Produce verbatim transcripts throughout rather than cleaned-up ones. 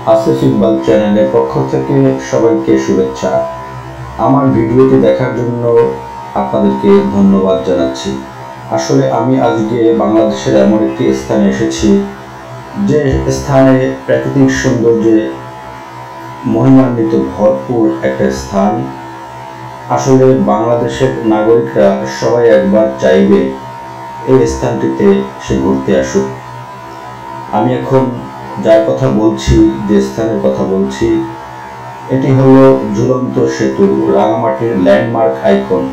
আসিফ ইকবাল চ্যানেলের পক্ষ থেকে সবাইকে শুভেচ্ছা। আমার ভিডিওটি দেখার জন্য আপনাদেরকে ধন্যবাদ জানাচ্ছি। আসলে আমি আজকে বাংলাদেশের এমন একটি স্থানে এসেছি যে স্থানে প্রাকৃতিক সৌন্দর্যে মহিমান্বিত ভরপুর একটা স্থান। আসলে বাংলাদেশের নাগরিকরা সবাই একবার চাইবে এই স্থানটিতে সে ঘুরতে আসুক। আমি এখন যার কথা বলছি, যে স্থানের কথা বলছি, এটি হলো ঝুলন্ত সেতু, রাঙামাটির ল্যান্ডমার্ক আইকন।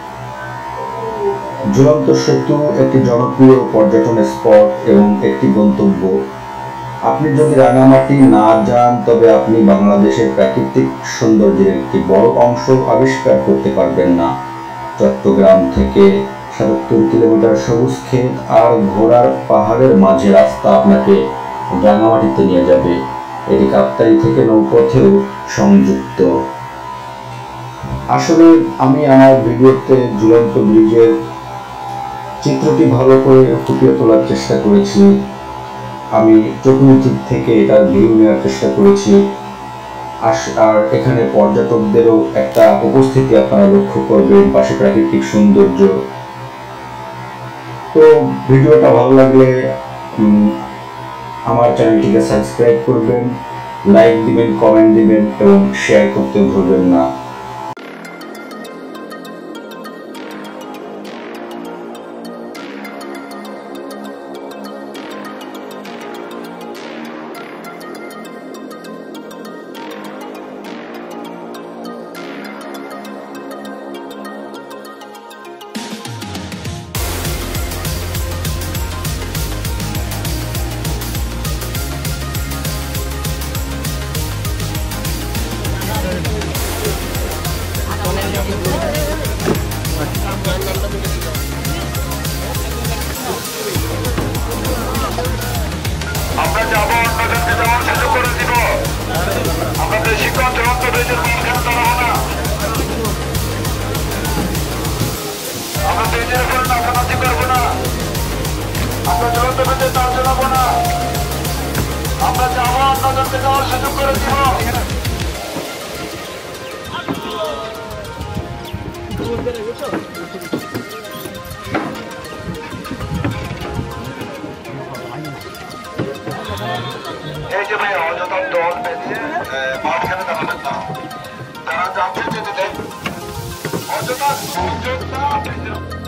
ঝুলন্ত সেতু একটি জনপ্রিয় পর্যটন স্পট এবং একটি গন্তব্য। আপনি যদি রাঙামাটি না যান তবে আপনি বাংলাদেশের প্রাকৃতিক সৌন্দর্যের একটি বড় অংশ আবিষ্কার করতে পারবেন না। চট্টগ্রাম থেকে সাতাত্তর কিলোমিটার সবুজ ক্ষেত আর ঘোড়ার পাহাড়ের মাঝে রাস্তা আপনাকে রাঙামাটিতে নিয়ে যাবে। এটি কাপ্তাই থেকে নৌপথেও সংযুক্ত। আসলে আমি আমার ভিডিওতে ঝুলন্ত ব্রিজের চিত্রটি ভালো করে ফুটিয়ে তোলার চেষ্টা করেছি। আমি চতুর্দিক থেকে এটার ভিউ নেওয়ার চেষ্টা করেছি। আর এখানে পর্যটকদেরও একটা উপস্থিতি আপনারা লক্ষ্য করবেন, পাশে প্রাকৃতিক সৌন্দর্য। তো ভিডিওটা ভালো লাগলে আমার চ্যানেলটিকে সাবস্ক্রাইব করবেন, লাইক দিবেন, কমেন্ট দিবেন এবং শেয়ার করতে ভুলবেন না। আমরা যাবো অন্যজনকে যাওয়ার সুযোগ করে দিব। আমরা বেশিক্ষণ ঝুলন্ত ব্রিজের মাঝখানে দাঁড়াবো না। আমরা ব্রিজের উপরে নাচানাচি করবো না। আমরা ঝুলন্ত ব্রিজে তার চালাবো না। আমরা যাবো অন্যজনকে যাওয়ার সুযোগ করে দিব। এই যে ভাই অযথা দল বেঁধে মাঝখানে দাঁড়াবেন না। তারা যাচ্ছে যেতে দেন, অযথা